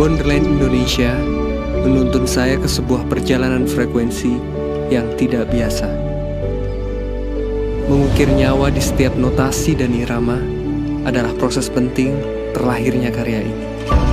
Wonderland Indonesia menuntun saya ke sebuah perjalanan frekuensi yang tidak biasa. Mengukir nyawa di setiap notasi dan irama adalah proses penting terlahirnya karya ini.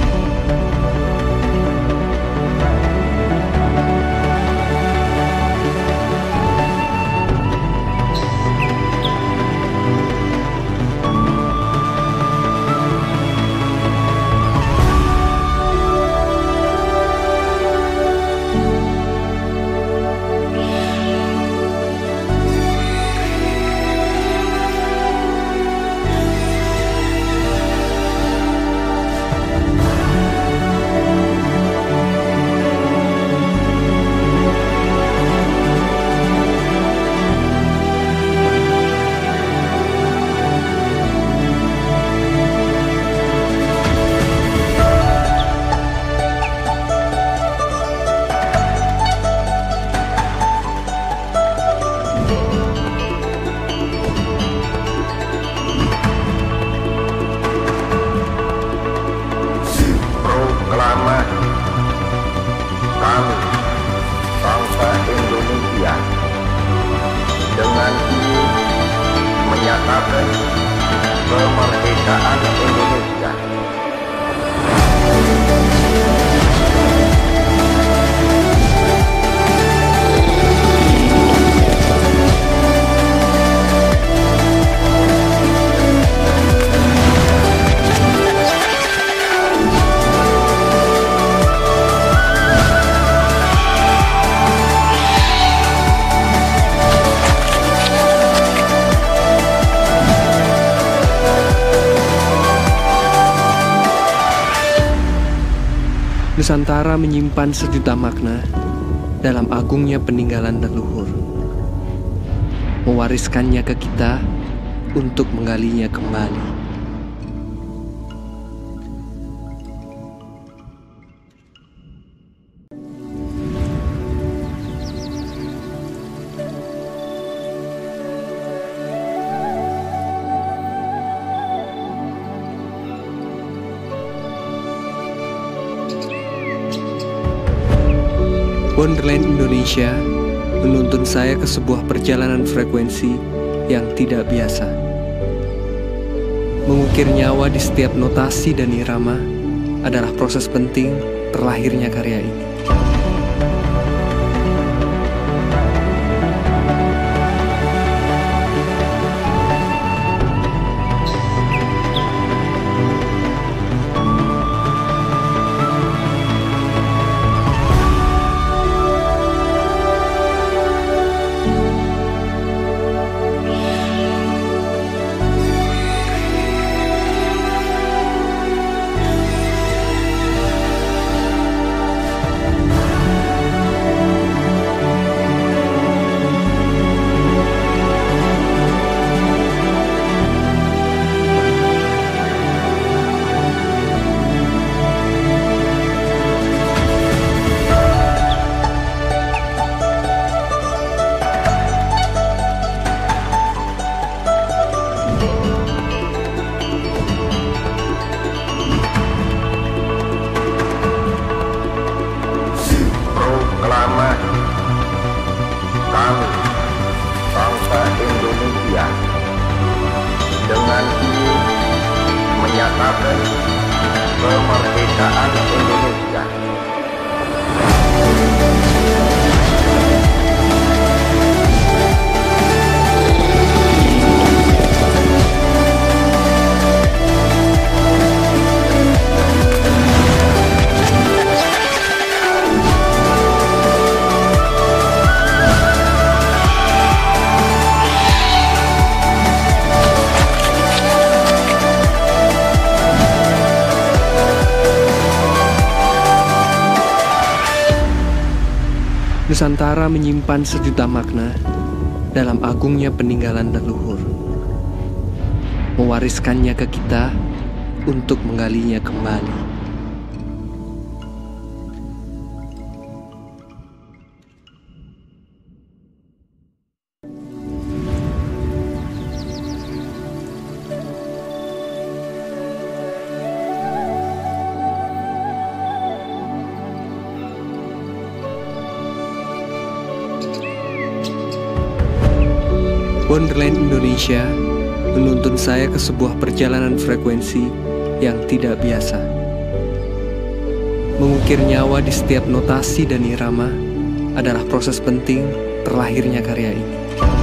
Kami, bangsa Indonesia, dengan ini menyatakan kemerdekaan Indonesia. Nusantara menyimpan sejuta makna dalam agungnya peninggalan leluhur. Mewariskannya ke kita untuk menggalinya kembali. Wonderland Indonesia menuntun saya ke sebuah perjalanan frekuensi yang tidak biasa. Mengukir nyawa di setiap notasi dan irama adalah proses penting terlahirnya karya ini. Kami, bangsa Indonesia, dengan ini menyatakan kemerdekaan Indonesia. Nusantara menyimpan sejuta makna dalam agungnya peninggalan leluhur. Mewariskannya ke kita untuk menggalinya kembali. Wonderland Indonesia menuntun saya ke sebuah perjalanan frekuensi yang tidak biasa. Mengukir nyawa di setiap notasi dan irama adalah proses penting terlahirnya karya ini.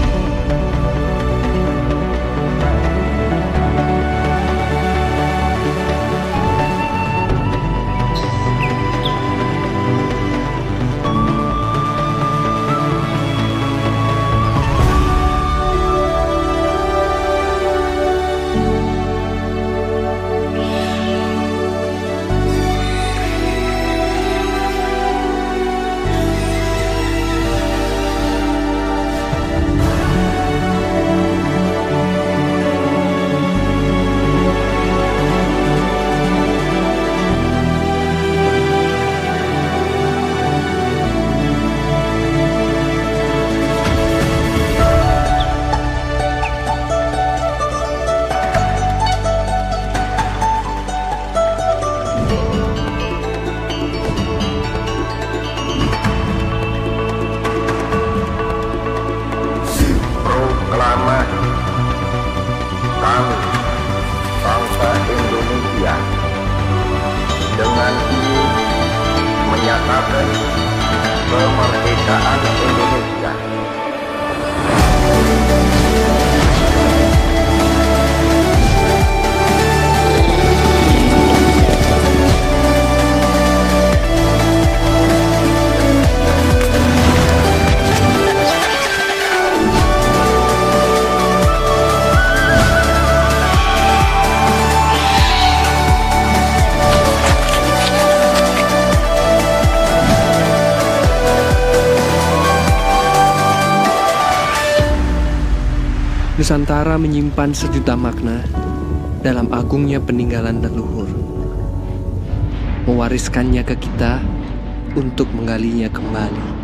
Kami, bangsa Indonesia, dengan ini menyatakan kemerdekaan Indonesia. Nusantara menyimpan sejuta makna dalam agungnya peninggalan leluhur, mewariskannya ke kita untuk menggalinya kembali.